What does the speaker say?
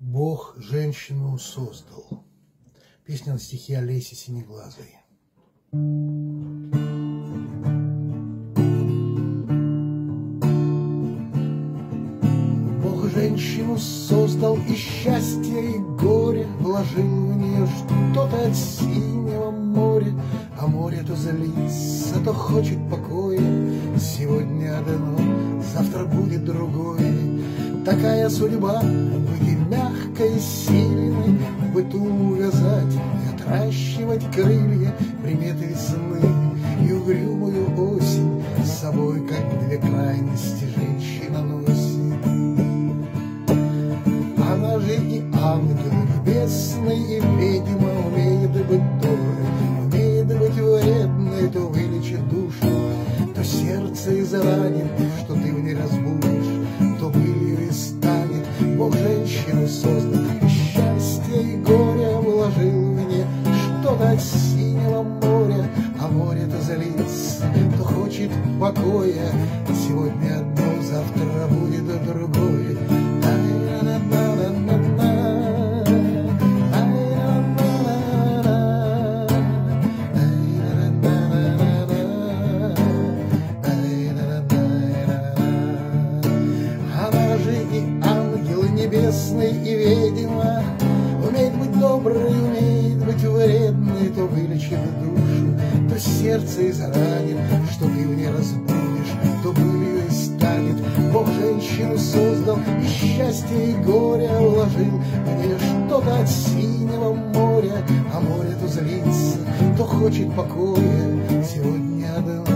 Бог женщину создал. Песня на стихи Олеси Синеглазой. Бог женщину создал, и счастье, и горе вложил в нее что-то от синего моря. А море то злится, то хочет покоя. Сегодня одно, завтра будет другое. Такая судьба, быть и мягкой, и сильной, в быту увязать и отращивать крылья, приметы весны и угрюмую осень с собой, как две крайности, женщина носит. Она же и ангел небесный, и ведьма, умеет быть доброй, умеет быть вредной, то вылечит душу, то сердце изранит, что ты в ней разбудишь, то былью и станет. Бог женщину создал, и счастье, и горе вложил в нее что-то от синего моря. А море-то злится, то хочет покоя. Сегодня одно, завтра будет другое. Небесный и ведьма, умеет быть доброй, умеет быть вредной, то вылечит душу, то сердце изранит, что ты в ней разбудишь, то былью и станет. Бог женщину создал, и счастье, и горе вложил в нее что-то от синего моря. А море то злится, то хочет покоя. Сегодня одно,